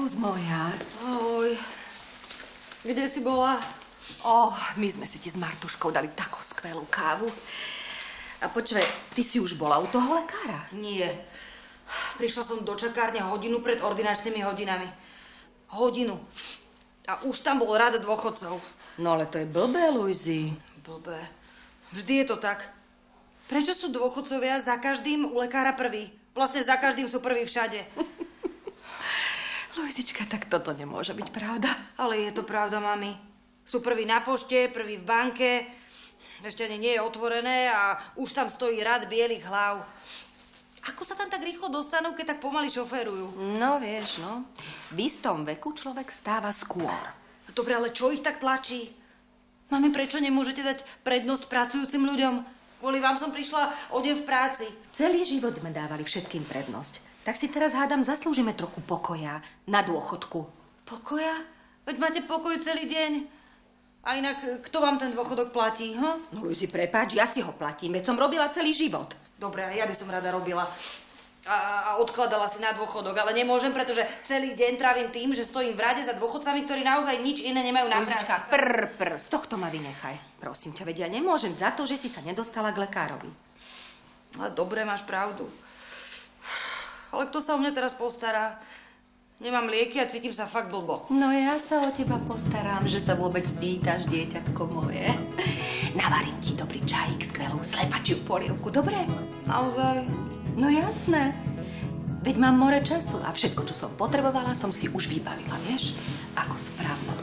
Zuz moja. Ahoj. Kde si bola? My sme si ti s Martuškou dali takú skvelú kávu. A počuj, ty si už bola u toho lekára? Nie. Prišla som do čakárne hodinu pred ordinačnými hodinami. Hodinu. A už tam bol rad dôchodcov. No ale to je blbé, Luizi. Blbé. Vždy je to tak. Prečo sú dôchodcovia za každým u lekára prví? Vlastne za každým sú prví všade. Luizička, tak toto nemôže byť pravda. Ale je to pravda, mami. Sú prví na pošte, prví v banke. Ešte ani nie je otvorené a už tam stojí rad bielých hlav. Ako sa tam tak rýchlo dostanú, keď tak pomaly šoférujú? No, vieš, no. V istom veku človek stáva skôr. Dobre, ale čo ich tak tlačí? Mami, prečo nemôžete dať prednosť pracujúcim ľuďom? Kvôli vám som prišla o deň v práci. Celý život sme dávali všetkým prednosť. Tak si teraz, hádam, zaslúžime trochu pokoja na dôchodku. Pokoja? Veď máte pokoj celý deň. A inak, kto vám ten dôchodok platí, No, Luizi, prepáč, ja si ho platím, veď som robila celý život. Dobre, ja by som rada robila. A odkladala si na dôchodok, ale nemôžem, pretože celý deň trávim tým, že stojím v rade za dôchodcami, ktorí naozaj nič iné nemajú na práci. Luizička, z tohto ma vynechaj. Prosím ťa, veď ja nemôžem za to, že si sa nedostala k lekárovi. A dobre, máš pravdu. Ale kto sa o mňa teraz postará? Nemám lieky a cítim sa fakt blbo. No ja sa o teba postaram, že sa vôbec pýtaš, dieťatko moje. Navarím ti dobrý čajík, skvelú slepačiu polievku, dobre? Naozaj? No jasné. Veď mám more času a všetko, čo som potrebovala, som si už vybavila, vieš? Ako správna